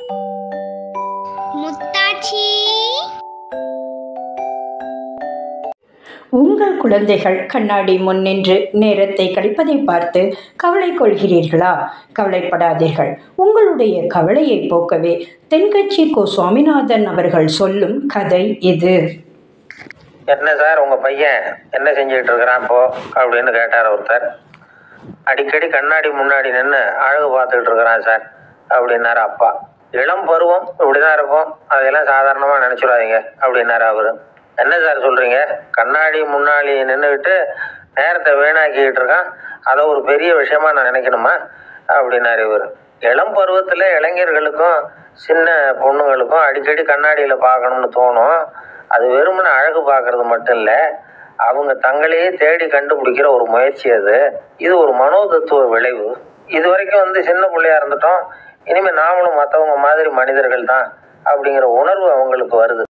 முத்தாச்சி, உங்கள் குழந்தைகள் கண்ணாடி முன் நின்று நேரத்தை கழிப்பதை பார்த்து கவலை கொள்கிறீர்களா? கவலைப்படாதீர்கள். உங்களுடைய கவலையை போக்கவே தென்கட்சி கோ சுவாமிநாதன் அவர்கள் சொல்லும் கதை இது. என்ன சார் உங்கள் பையன் என்ன செஞ்சுக்கிட்டு இருக்கிறான் இப்போ அப்படின்னு கேட்டார் ஒருத்தர். அடிக்கடி கண்ணாடி முன்னாடி நின்று அழகு பார்த்துக்கிட்டு இருக்கிறான் சார் அப்படின்னாரு அப்பா. இளம் பருவம் இப்படிதான் இருக்கும், அதையெல்லாம் சாதாரணமாக நினச்சிடாதீங்க அப்படின்னாரு அவரு. என்ன சார் சொல்கிறீங்க, கண்ணாடி முன்னாடி நின்றுக்கிட்டு நேரத்தை வீணாக்கிக்கிட்டு இருக்கான், அதை ஒரு பெரிய விஷயமா நான் நினைக்கணுமா அப்படின்னாரு இவர். இளம் பருவத்தில் இளைஞர்களுக்கும் சின்ன பொண்ணுங்களுக்கும் அடிக்கடி கண்ணாடியில் பார்க்கணும்னு தோணும். அது வெறுமனே அழகு பார்க்கறது மட்டும் இல்லை, அவங்க தங்களையே தேடி கண்டுபிடிக்கிற ஒரு முயற்சி அது. இது ஒரு மனோதத்துவ விளைவு. இது வரைக்கும் சின்ன பிள்ளையா இருந்துட்டோம், இனிமேல் நாமளும் மற்றவங்க மாதிரி மனிதர்கள் தான் அப்படிங்கிற உணர்வு அவங்களுக்கு வருது.